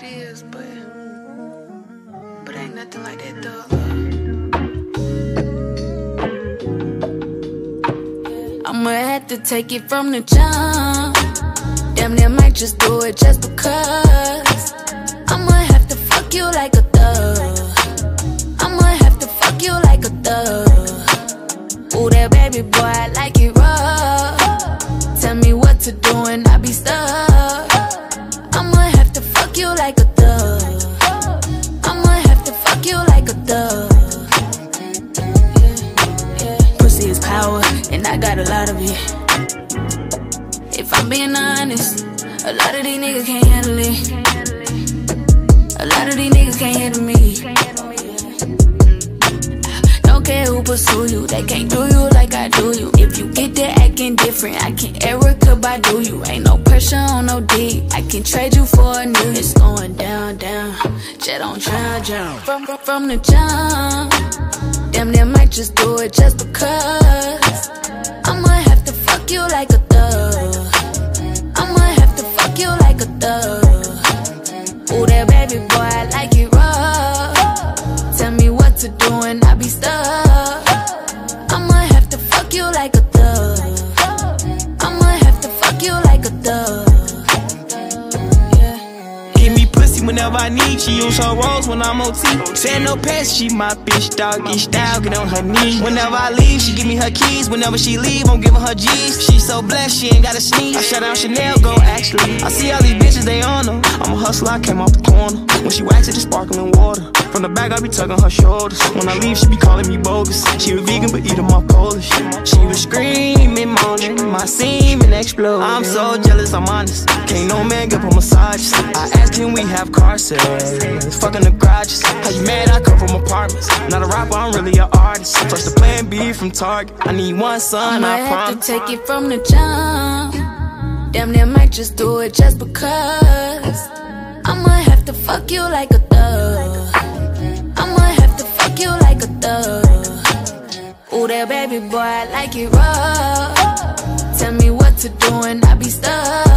it is, but ain't nothing like that thug love. I'ma have to take it from the jump. Damn near might just do it just because. I'ma have to fuck you like a thug. I'ma have to fuck you like a thug. Ooh, that baby boy, I like it rough. Tell me what to do and I be stuck. I'ma have to fuck you like a thug. I'ma have to fuck you like a thug. Pussy is power, and I got a lot of it. If I'm being honest, a lot of these niggas can't handle it. A lot of these niggas can't handle me. Don't care who pursue you, they can't do you like I do you. If you get there acting different, I can Erica Badu you. Ain't no pressure on no D, I can trade you for a new. It's going down, down, jet on drown, drown. From the jump, damn near might just do it just because. I'ma have to fuck you like a thug. I'ma have to fuck you like a thug. Ooh, that baby boy, I like it rough. Tell me what to do and I be stuck. I'ma have to fuck you like a thug. I'ma have to fuck you like a thug. Give me pussy whenever I need. She use her rolls when I'm OT. Saying no pets, she my bitch, doggy style, get on her knees. Whenever I leave, she give me her keys. Whenever she leave, I'm giving her G's. She so blessed, she ain't gotta sneeze. I shut down Chanel, go actually. I see all these bitches, they on her. I'm a hustler, I came off the corner. When she wax it, it's sparkling water. From the back, I be tugging her shoulders. When I leave, she be calling me bogus. She was vegan, but eat them all Polish. She was screaming, moaning, my semen explode. I'm so jealous, I'm honest. Can't no man give her massages. I asked, can we have car sales? Fucking the garages. How you mad? I come from apartments. Not a rapper, I'm really an artist. Plus the plan B from Target. I need one son, I promise. I'ma have to take it from the jump. Damn near might just do it just because. I'ma have to fuck you like a thug. I'ma have to fuck you like a thug. Ooh, that baby boy, I like it rough. Tell me what to do and I be stuck.